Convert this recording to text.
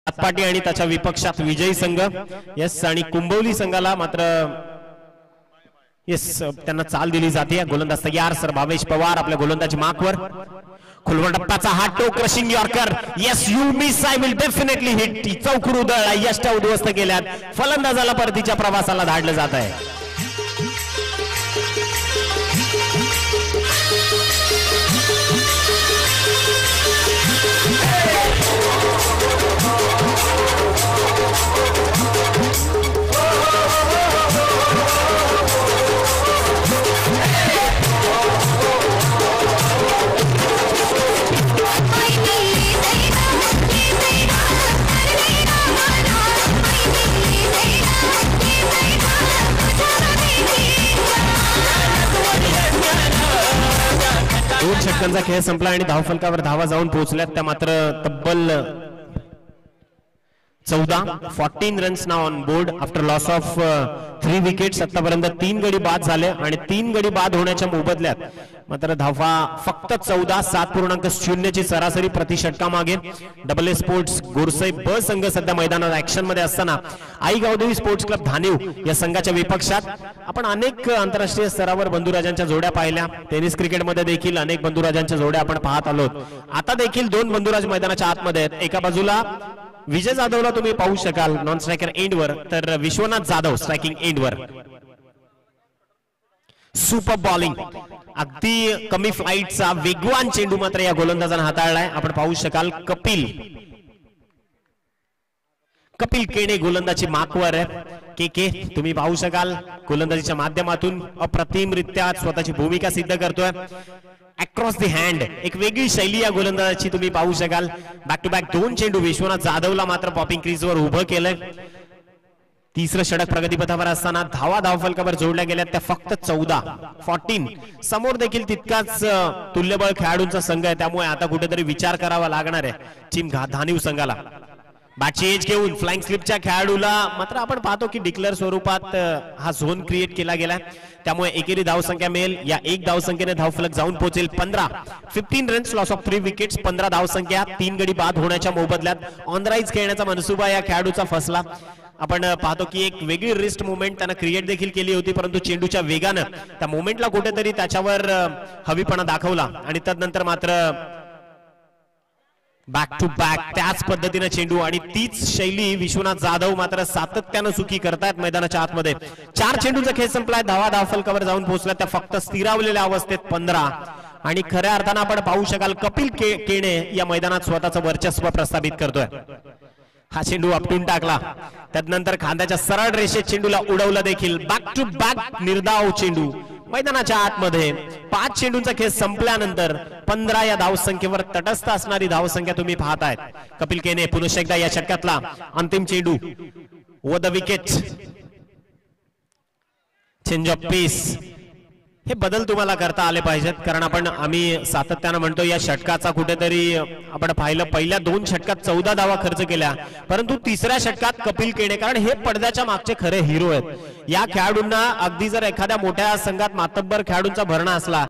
सातपाटी आणि त्याच्या विपक्षात विजयी संघ यस आणि कुंभवली संघाला मात्र यस त्यांना चाल दिली जाते. गोलंदाज तयार सर भावेश पवार आपल्या गोलंदाजी मार्कवर. खुलवटप्पाचा हा toe crushing yorker. Yes you miss I will definitely hit. चौकूर उधळला यष्टा उद्ध्वस्त केल्यात. फलंदाजाला परतीच्या प्रवासाला धाडलं जात आहे. दोन षटकांचा खेळ संपला आणि धावफलकावर धावा जाऊन पोहोचल्यात त्या मात्र तब्बल 14 रन्स नाव on board after loss of 3 wickets. आतापर्यंत 3 गडी बाद झाले आणि 3 गडी बाद होण्याच्या मोबदल्यात मात्र धावा फक्त 14. 7.0 ची सरासरी प्रति षटका मागे. डबल ए स्पोर्ट्स गोरसई ब संघ सध्या मैदानात ऍक्शन मध्ये असताना आई गावदेवी स्पोर्ट्स क्लब धानेव या संघाच्या विपक्षात आपण अनेक आंतरराष्ट्रीय स्तरावर बंधुराजांच्या जोड्या पाहिल्या. टेनिस क्रिकेटमध्ये देखील अनेक बंधुराजांच्या जोड्या आपण पाहत आलो. आता देखील 2 बंधुराज मैदानाच्या आतमध्ये आहेत. एका बाजूला विजय जाधवला तुम्ही पाहू शकाल नॉन स्ट्रायकर एंडवर, तर विश्वनाथ जाधव स्ट्रायकिंग एंडवर. सुपर बॉलिंग अगदी कमी फ्लाईटचा वेगवान चेंडू मात्र या गोलंदाजाने हाताळलाय. आपण पाहू शकाल कपिल केणे गोलंदाजी मार्कवर आहे. के तुम्ही पाहू शकाल गोलंदाजीच्या माध्यमातून अप्रतिमरित्या स्वतःची भूमिका सिद्ध करतोय. अक्रॉस द हँड एक वेगळी शैली या गोलंदाजाची तुम्ही पाहू शकाल. बॅक टू बॅक 2 चेंडू विश्वनाथ जाधवला मात्र पॉपिंग क्रीजवर उभं केलंय. तिसरं षटक प्रगतीपथावर असताना धावफलकावर जोडल्या गेल्या त्या फक्त 14. समोर देखील तितकाच तुल्यबळ खेळाडूंचा संघ आहे, त्यामुळे आता कुठेतरी विचार करावा लागणार आहे टीम धानीव संघाला. बॅटची एज घेऊन फ्लाइंग स्लिपच्या खेळाडूला मात्र आपण पाहतो की डिक्लेअर स्वरूपात हा झोन क्रिएट केला गेला, त्यामुळे एकेरी धावसंख्या मिळेल. या 1 धावसंख्येने धावफलक जाऊन पोहोचेल 15 रन्स लॉस ऑफ 3 विकेट्स. 15 धावसंख्या 3 गडी बाद होण्याच्या मोबदल्यात ऑनराईज खेळण्याचा मनसुबा या खेळाडूचा फसला. आपण पाहतो की एक वेगळी रिस्ट मुवमेंट त्यानं क्रिएट देखील केली होती, परंतु चेंडूच्या वेगानं त्या मुवमेंटला कुठेतरी त्याच्यावर हवीपणा दाखवला आणि तदनंतर मात्र बॅक टू बॅक त्याच पद्धतीने चेंडू आणि तीच शैली विश्वनाथ जाधव मात्र सातत्यानं सुखी करतायत मैदानाच्या आतमध्ये. 4 चेंडूचा खेळ संपलाय. धावफलकावर जाऊन पोहोचला त्या फक्त स्थिरावलेल्या अवस्थेत 15. आणि खऱ्या अर्थानं आपण पाहू शकाल कपिल केणे या मैदानात स्वतःचं वर्चस्व प्रस्थापित करतोय. हा चेंडू आपटून टाकला, त्यानंतर खांद्याच्या सरळ रेषेत चेंडूला उडवलं देखील. बॅक टू बॅक निर्धाव चेंडू मैदानाच्या आतमध्ये. 5 चेंडूंचा खेळ संपल्यानंतर 15 या धावसंख्येवर तटस्थ असणारी धावसंख्या तुम्ही पाहतायत. कपिल केने पुन्हा एकदा या षटकातला अंतिम चेंडू over the wicket. Change of pace हे बदल तुम्हाला करता आले पाहिजेत, कारण आम्ही सातत्यानं म्हणतो या षटकाचा कुठेतरी आपण पाहिलं पहिल्या 2 षटकात 14 धावा खर्च केल्या, परंतु तिसऱ्या षटकात कपिल केणे कारण हे पडद्याच्या मागचे खरे हिरो आहेत. या खेळाडूंना अगदी जर एखाद्या मोठ्या संघात मातब्बर खेळाडूंचा भरणा असला